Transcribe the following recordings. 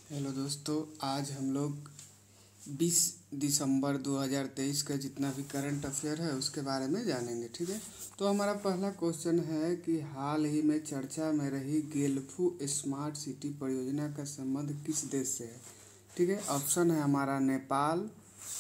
Hello दोस्तों, आज हम लोग 20 दिसंबर 2023 का जितना भी करंट अफेयर है उसके बारे में जानेंगे। ठीक है, तो हमारा पहला क्वेश्चन है कि हाल ही में चर्चा में रही गेलफू स्मार्ट सिटी परियोजना का संबंध किस देश से है। ठीक है, ऑप्शन है हमारा नेपाल,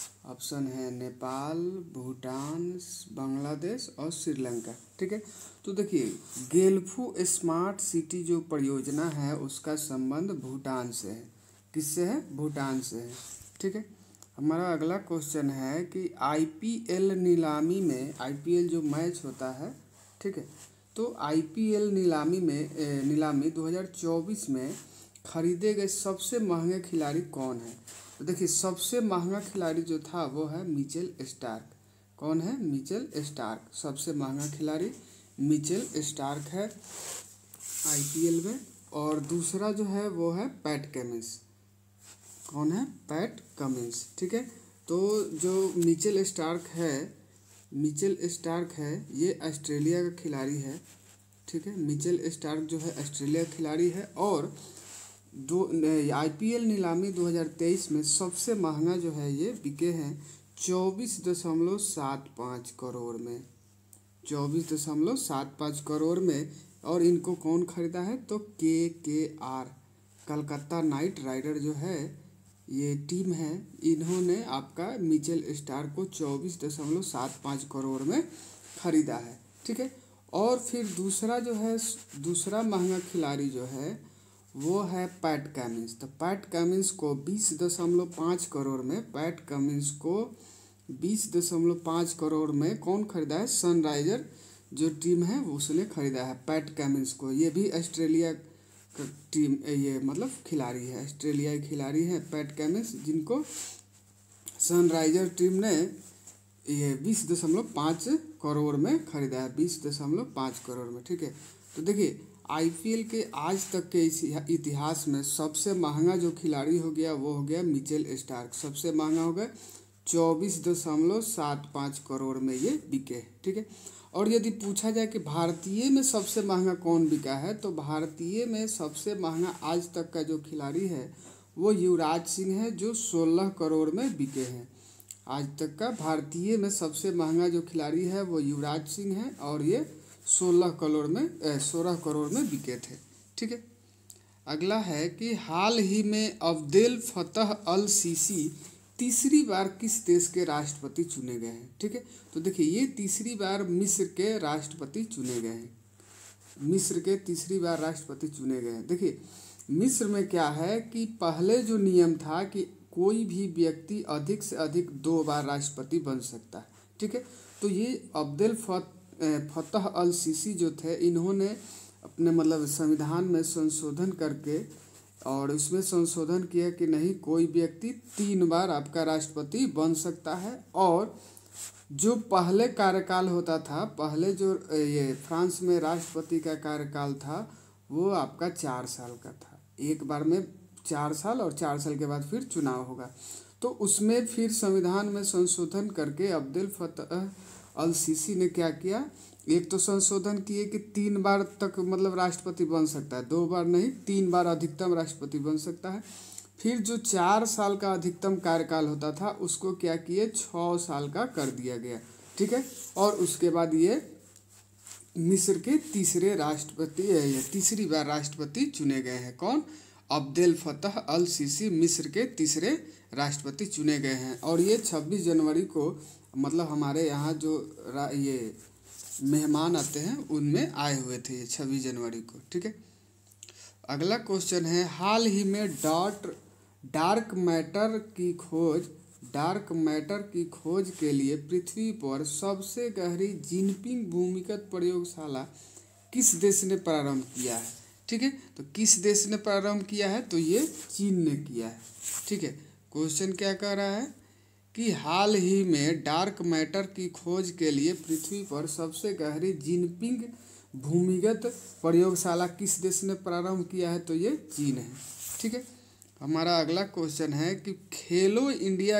भूटान, बांग्लादेश और श्रीलंका। ठीक है, तो देखिए गेलफू स्मार्ट सिटी जो परियोजना है उसका संबंध भूटान से है। किससे है? भूटान से है। ठीक है, हमारा अगला क्वेश्चन है कि आईपीएल नीलामी में, आईपीएल जो मैच होता है, ठीक है, तो आईपीएल नीलामी 2024 में खरीदे गए सबसे महंगे खिलाड़ी कौन है। तो देखिए सबसे महंगा खिलाड़ी जो था वो है मिचेल स्टार्क। कौन है? Mitchell Starc. सबसे महंगा खिलाड़ी मिचेल स्टार्क है आईपीएल में। और दूसरा जो है वो है पैट कमिंस। कौन है? Pat Cummins. ठीक है, तो जो मिचेल स्टार्क है ये ऑस्ट्रेलिया का खिलाड़ी है। ठीक है, मिचेल स्टार्क जो है ऑस्ट्रेलिया का खिलाड़ी है। और आईपीएल नीलामी 2023 में सबसे महंगा जो है ये बिके हैं 24.75 करोड़ में। 24.75 करोड़ में। और इनको कौन खरीदा है? तो KKR, कलकत्ता नाइट राइडर जो है ये टीम है, इन्होंने आपका मिचेल स्टार्क को 24.75 करोड़ में खरीदा है। ठीक है, और फिर दूसरा जो है, दूसरा महंगा खिलाड़ी जो है वो है पैट कमिंस। तो पैट कमिंस को 20.5 करोड़ में, पैट कमिंस को 20.5 करोड़ में कौन खरीदा है? सनराइजर जो टीम है उसने खरीदा है पैट कमिंस को। ये भी ऑस्ट्रेलिया का टीम, ये मतलब खिलाड़ी है, ऑस्ट्रेलियाई खिलाड़ी है पैट कमिंस, जिनको सनराइजर टीम ने ये 20.5 करोड़ में खरीदा है, 20.5 करोड़ में। ठीक है, तो देखिए आईपीएल के आज तक के इतिहास में सबसे महंगा जो खिलाड़ी हो गया वो हो गया मिचेल स्टार्क। सबसे महंगा हो गया 24.75 करोड़ में ये बिके। ठीक है, और यदि पूछा जाए कि भारतीय में सबसे महंगा कौन बिका है, तो भारतीय में सबसे महंगा आज तक का जो खिलाड़ी है वो युवराज सिंह है, जो 16 करोड़ में बिके हैं। आज तक का भारतीय में सबसे महंगा जो खिलाड़ी है वो युवराज सिंह है, और ये 16 करोड़ में बिके थे। ठीक है, अगला है कि हाल ही में अब्देल फतह अल सीसी तीसरी बार किस देश के राष्ट्रपति चुने गए हैं। ठीक है, तो देखिए ये तीसरी बार मिस्र के राष्ट्रपति चुने गए हैं। मिस्र के तीसरी बार राष्ट्रपति चुने गए हैं। देखिए मिस्र में क्या है कि पहले जो नियम था कि कोई भी व्यक्ति अधिक से अधिक 2 बार राष्ट्रपति बन सकता है। ठीक है, तो ये अब्देल फतह अल सीसी जो थे, इन्होंने अपने मतलब संविधान में संशोधन करके और उसमें संशोधन किया कि नहीं, कोई व्यक्ति 3 बार आपका राष्ट्रपति बन सकता है। और जो पहले कार्यकाल होता था, पहले जो ये फ्रांस में राष्ट्रपति का कार्यकाल था वो आपका 4 साल का था। एक बार में 4 साल, और 4 साल के बाद फिर चुनाव होगा। तो उसमें फिर संविधान में संशोधन करके अब्देल फतह अल सीसी ने क्या किया, एक तो संशोधन किए कि 3 बार तक मतलब राष्ट्रपति बन सकता है, 2 बार नहीं, 3 बार अधिकतम राष्ट्रपति बन सकता है। फिर जो 4 साल का अधिकतम कार्यकाल होता था उसको क्या किए, 6 साल का कर दिया गया। ठीक है, और उसके बाद ये मिस्र के तीसरी बार राष्ट्रपति चुने गए हैं। कौन? अब्देल फतह अल सीसी मिस्र के तीसरे राष्ट्रपति चुने गए हैं। और ये 26 जनवरी को मतलब हमारे यहाँ जो ये मेहमान आते हैं उनमें आए हुए थे, ये 26 जनवरी को। ठीक है, अगला क्वेश्चन है हाल ही में डार्क मैटर की खोज के लिए पृथ्वी पर सबसे गहरी जिनपिंग भूमिगत प्रयोगशाला किस देश ने प्रारंभ किया है। ठीक है, तो किस देश ने प्रारंभ किया है? तो ये चीन ने किया है। ठीक है, क्वेश्चन क्या कह रहा है कि हाल ही में डार्क मैटर की खोज के लिए पृथ्वी पर सबसे गहरी जिनपिंग भूमिगत प्रयोगशाला किस देश ने प्रारंभ किया है? तो ये चीन है। ठीक है, हमारा अगला क्वेश्चन है कि खेलो इंडिया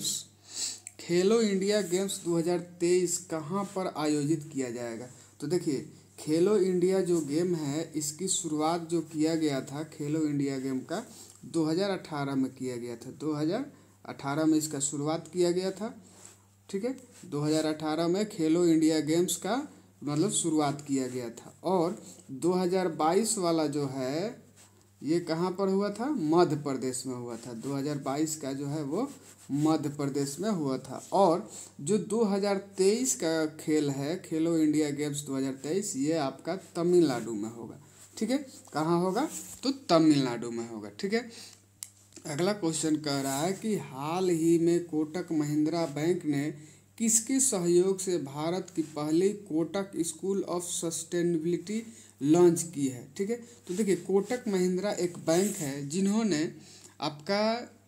गेम्स 2023 कहाँ पर आयोजित किया जाएगा। तो देखिए खेलो इंडिया जो गेम है इसकी शुरुआत जो किया गया था खेलो इंडिया गेम का, 2018 में किया गया था। 2018 में इसका शुरुआत किया गया था। ठीक है, 2018 में खेलो इंडिया गेम्स का मतलब शुरुआत किया गया था। और 2022 वाला जो है ये कहाँ पर हुआ था? मध्य प्रदेश में हुआ था। 2022 का जो है वो मध्य प्रदेश में हुआ था। और जो 2023 का खेल है, खेलो इंडिया गेम्स 2023, ये आपका तमिलनाडु में होगा। ठीक है, कहाँ होगा? तो तमिलनाडु में होगा। ठीक है, अगला क्वेश्चन कह रहा है कि हाल ही में कोटक महिंद्रा बैंक ने किसके सहयोग से भारत की पहली Kotak school of sustainability launch की है? ठीक है, तो देखिए कोटक महिंद्रा एक बैंक है जिन्होंने आपका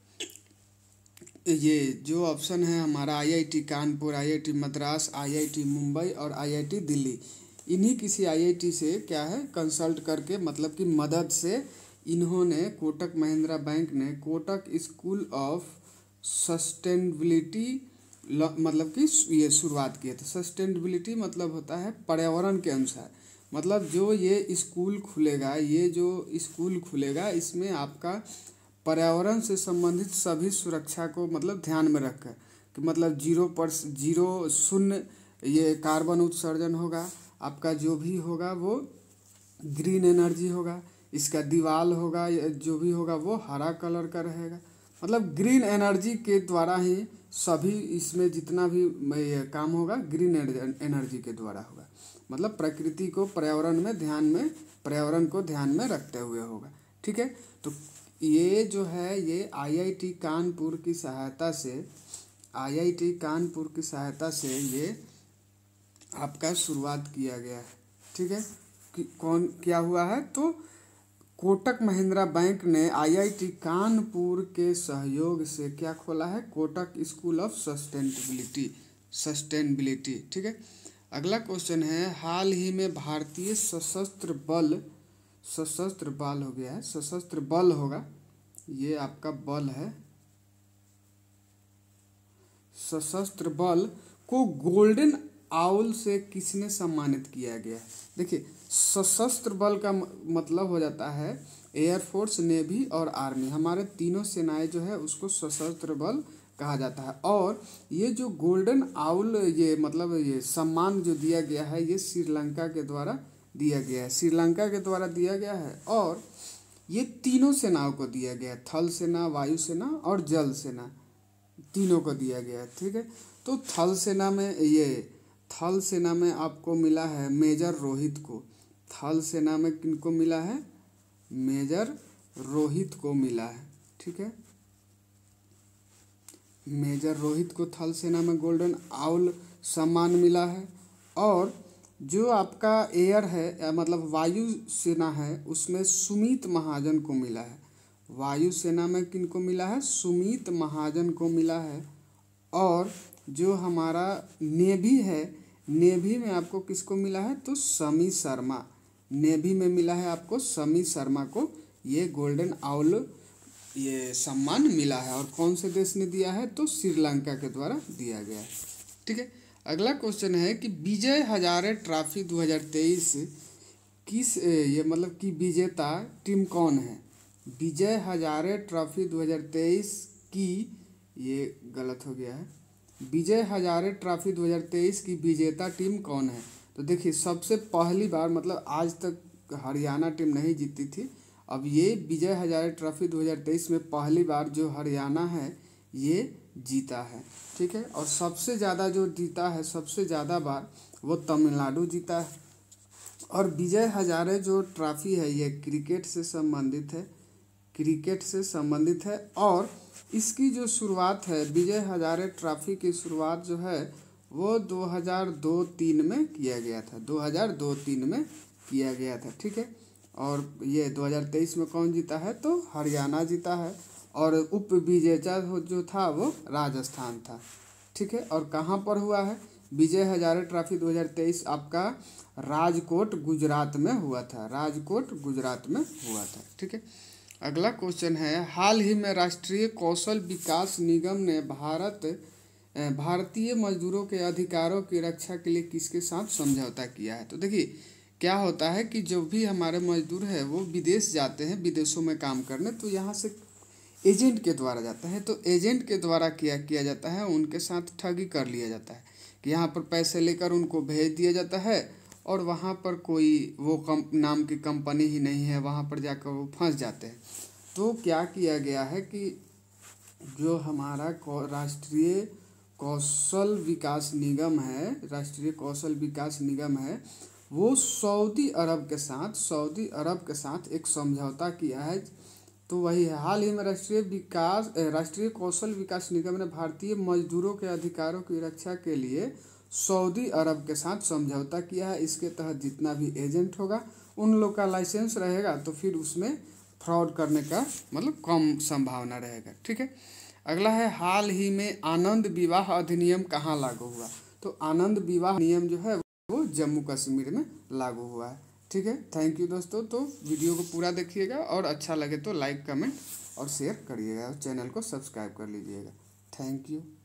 ये जो ऑप्शन है हमारा IIT Kanpur, IIT Madras, IIT Mumbai और आईआईटी दिल्ली, इन्हीं किसी आईआईटी से क्या है कंसल्ट करके मतलब कि मदद से इन्होंने कोटक महिंद्रा बैंक ने कोटक स्कूल ऑफ सस्टेनेबिलिटी मतलब कि ये शुरुआत किए थे। सस्टेनेबिलिटी मतलब होता है पर्यावरण के अनुसार, मतलब जो ये स्कूल खुलेगा, ये जो स्कूल खुलेगा इसमें आपका पर्यावरण से संबंधित सभी सुरक्षा को मतलब ध्यान में रखकर कि मतलब 0 ये कार्बन उत्सर्जन होगा, आपका जो भी होगा वो ग्रीन एनर्जी होगा, इसका दीवार होगा जो भी होगा वो हरा कलर का रहेगा। मतलब ग्रीन एनर्जी के द्वारा ही सभी इसमें जितना भी काम होगा ग्रीन एनर्जी के द्वारा होगा। मतलब प्रकृति को पर्यावरण को ध्यान में रखते हुए होगा। ठीक है, तो ये जो है ये आईआईटी कानपुर की सहायता से ये आपका शुरुआत किया गया है। ठीक है, कि कौन क्या हुआ है? तो कोटक महिंद्रा बैंक ने आईआईटी कानपुर के सहयोग से क्या खोला है? Kotak school of sustainability. ठीक है, अगला क्वेश्चन है हाल ही में भारतीय सशस्त्र बल होगा, ये आपका बल है, सशस्त्र बल को गोल्डन आउल से किसने सम्मानित किया गया? देखिए सशस्त्र बल का मतलब हो जाता है एयरफोर्स, नेवी और आर्मी, हमारे तीनों सेनाएं जो है उसको सशस्त्र बल कहा जाता है। और ये जो गोल्डन आउल ये मतलब ये सम्मान जो दिया गया है ये श्रीलंका के द्वारा दिया गया है। और ये तीनों सेनाओं को दिया गया है, थल सेना, वायु सेना और जल सेना, तीनों को दिया गया है। ठीक है, तो थल सेना में आपको मिला है मेजर रोहित को। थल सेना में किनको मिला है? मेजर रोहित को मिला है। ठीक है, मेजर रोहित को थल सेना में गोल्डन आउल सम्मान मिला है। और जो आपका एयर है मतलब वायु सेना है उसमें सुमित महाजन को मिला है। वायु सेना में किनको मिला है? सुमित महाजन को मिला है। और जो हमारा नेवी है, नेवी में आपको किसको मिला है? तो शमी शर्मा, नेवी में मिला है आपको शमी शर्मा को ये गोल्डन आउल ये सम्मान मिला है। और कौन से देश ने दिया है? तो श्रीलंका के द्वारा दिया गया है। ठीक है, अगला क्वेश्चन है कि विजय हजारे ट्रॉफी 2023 किस ये मतलब कि विजेता टीम कौन है? विजय हजारे ट्रॉफी 2023 की, ये गलत हो गया है, विजय हजारे ट्रॉफी 2023 की विजेता टीम कौन है? तो देखिए सबसे पहली बार मतलब आज तक हरियाणा टीम नहीं जीती थी, अब ये विजय हजारे ट्रॉफी 2023 में पहली बार जो हरियाणा है ये जीता है। ठीक है, और सबसे ज़्यादा जो जीता है, सबसे ज़्यादा बार वो तमिलनाडु जीता है। और विजय हजारे जो ट्रॉफी है ये क्रिकेट से संबंधित है। और इसकी जो शुरुआत है विजय हजारे ट्रॉफी की शुरुआत जो है वो 2002-03 में किया गया था, 2002-03 में किया गया था। ठीक है, और ये 2023 में कौन जीता है? तो हरियाणा जीता है। और उप विजेता जो था वो राजस्थान था। ठीक है, और कहाँ पर हुआ है? विजय हजारे ट्रॉफी 2023 आपका राजकोट गुजरात में हुआ था, ठीक है, अगला क्वेश्चन है हाल ही में राष्ट्रीय कौशल विकास निगम ने भारतीय मजदूरों के अधिकारों की रक्षा के लिए किसके साथ समझौता किया है? तो देखिए क्या होता है कि जो भी हमारे मजदूर है वो विदेश जाते हैं विदेशों में काम करने, तो यहाँ से एजेंट के द्वारा जाता है। तो एजेंट के द्वारा किया जाता है, उनके साथ ठगी कर लिया जाता है कि यहाँ पर पैसे लेकर उनको भेज दिया जाता है और वहाँ पर कोई वो नाम की कंपनी ही नहीं है, वहाँ पर जाकर वो फंस जाते हैं। तो क्या किया गया है कि जो हमारा राष्ट्रीय कौशल विकास निगम है, राष्ट्रीय कौशल विकास निगम है, वो सऊदी अरब के साथ एक समझौता किया है। तो वही है, हाल ही में राष्ट्रीय कौशल विकास निगम ने भारतीय मजदूरों के अधिकारों की रक्षा के लिए सऊदी अरब के साथ समझौता किया है। इसके तहत जितना भी एजेंट होगा उन लोग का लाइसेंस रहेगा, तो फिर उसमें फ्रॉड करने का मतलब कम संभावना रहेगा। ठीक है, अगला है हाल ही में आनंद विवाह अधिनियम कहाँ लागू हुआ। तो आनंद विवाह नियम जो है वो जम्मू कश्मीर में लागू हुआ है। ठीक है, थैंक यू दोस्तों। तो वीडियो को पूरा देखिएगा और अच्छा लगे तो लाइक कमेंट और शेयर करिएगा और चैनल को सब्सक्राइब कर लीजिएगा। Thank you.